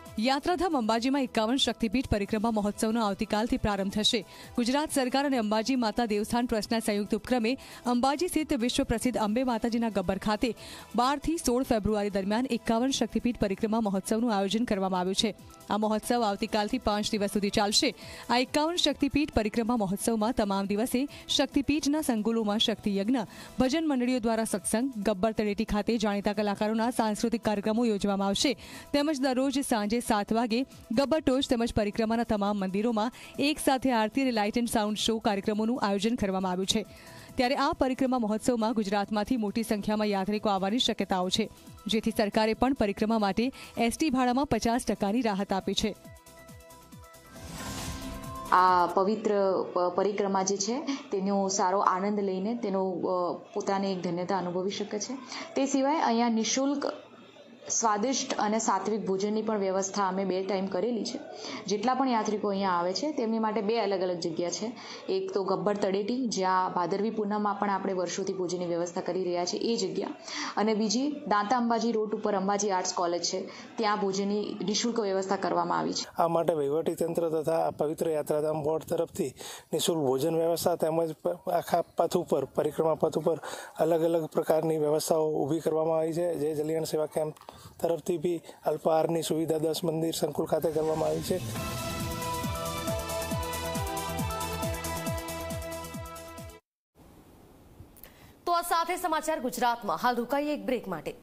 યાત્રાધામ અંબાજીમાં 51 શક્તિપીઠ પરિક્રમા મહોત્સવનો આવતીકાલથી પ્રારંભ થશે। ગુજરાત સરકાર અને અંબાજી માતા દેવસ્થાન ટ્રસ્ટના સંયુક્ત ઉપક્રમે અંબાજી સ્થિત વિશ્વ પ્રસિદ્ધ અંબે માતાજીના ગબ્બર ખાતે 12 થી 16 ફેબ્રુઆરી દરમિયાન 51 શક્તિપીઠ પરિક્રમા મહોત્સવનું આયોજન કરવામાં આવ્યું છે। આ મહોત્સવ આવતીકાલથી 5 દિવસ સુધી ચાલશે। આ 51 શક્તિપીઠ પરિક્રમા મહોત્સવમાં તમામ દિવસે શક્તિપીઠના સંકુલોમાં શક્તિ યજ્ઞ, ભજન મંડળીઓ દ્વારા સત્સંગ, ગબ્બર તળેટી ખાતે જાણીતા કલાકારોના સાંસ્કૃતિક કાર્યક્રમો યોજવામાં આવશે। તેમજ દરરોજ સાંજે 7 વાગે ગબ્બર ટોચ તેમજ પરિક્રમાના તમામ મંદિરોમાં એક સાથે આરતી અને લાઇટ એન્ડ સાઉન્ડ શો કાર્યક્રમોનું આયોજન કરવામાં આવ્યું છે। ત્યારે આ પરિક્રમા મહોત્સવમાં ગુજરાતમાંથી મોટી સંખ્યામાં યાત્રિકો આવવાની શક્યતાઓ છે, જેથી સરકારે પણ પરિક્રમા માટે એસટી ભાડામાં 50%ની રાહત આપી છે। આ પવિત્ર પરિક્રમા જે છે તેનો સારો આનંદ લઈને તેનો પોતાને એક ધન્યતા અનુભવી શકે છે। તે સિવાય અહીંયા નિઃશુલ્ક સ્વાદિષ્ટ અને સાત્વિક ભોજનની પણ વ્યવસ્થા અમે 2 ટાઈમ કરેલી છે। જેટલા પણ યાત્રિકો અહીંયા આવે છે તેમની માટે 2 અલગ અલગ જગ્યા છે। એક તો ગબ્બર તળેટી, જ્યાં ભાદરવી પૂનમમાં પણ આપણે વર્ષોથી ભોજનની વ્યવસ્થા કરી રહ્યા છીએ એ જગ્યા, અને બીજી દાંતા અંબાજી રોડ ઉપર અંબાજી આર્ટ્સ કોલેજ છે, ત્યાં ભોજનની નિઃશુલ્ક વ્યવસ્થા કરવામાં આવી છે। આ માટે વહીવટીતંત્ર તથા પવિત્ર યાત્રાધામ બોર્ડ તરફથી નિઃશુલ્ક ભોજન વ્યવસ્થા તેમજ આખા પથ ઉપર, પરિક્રમા પથ ઉપર અલગ અલગ પ્રકારની વ્યવસ્થાઓ ઊભી કરવામાં આવી છે। જે જલિયાણ સેવા કેમ્પ તરફથી બી અલ્પાહારની સુવિધા 10 મંદિર સંકુલ ખાતે કરવામાં આવી છે। તો આ સાથે સમાચાર ગુજરાતમાં હાલ રોકાઈએ એક બ્રેક માટે।